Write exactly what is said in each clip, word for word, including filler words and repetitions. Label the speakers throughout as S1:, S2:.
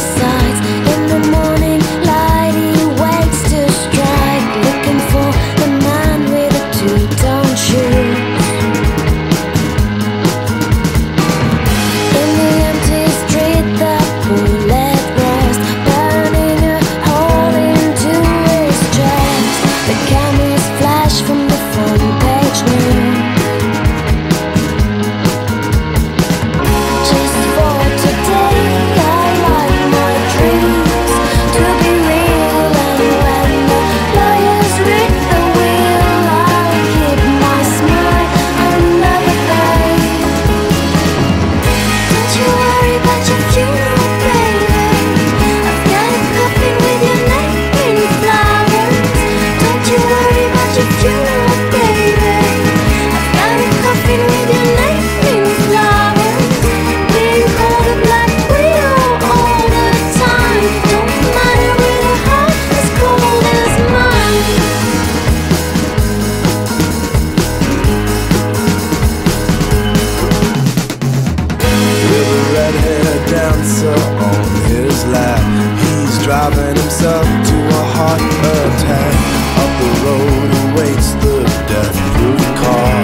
S1: sides. In the morning light he waits to strike, looking for the man with the two-tone shoes. In the empty street the bullet rust, burning a hole into his chest. The cameras flash from the front page news. Just for today I like my dreams to be real, and when the lawyers read the will I'll keep my smile under the pain. Don't you worry about your funeral, baby, I've got a coffin with your name in flowers. Don't you worry about your funeral, baby, I've got a coffin with your name in flowers. Being called a black widow all the time don't matter with a heart as cold as mine.
S2: With a red-haired dancer on his lap, he's driving himself to a heart attack. Up the road awaits the death-proof car.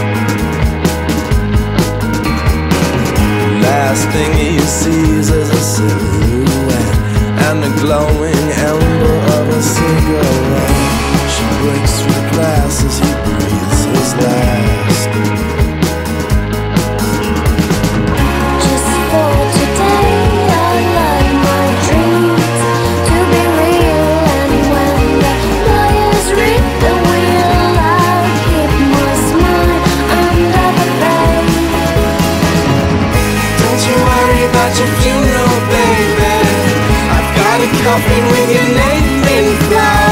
S2: Last thing he sees is a silhouette and the glowing ember of a cigarette. She breaks through the glass as he breathes his last.
S1: Just for today I like my dreams to be real, and when the lawyers read the will I'll keep my smile under the pain.
S2: Don't you worry about your funeral, baby, I've got a coffin with your name in flowers.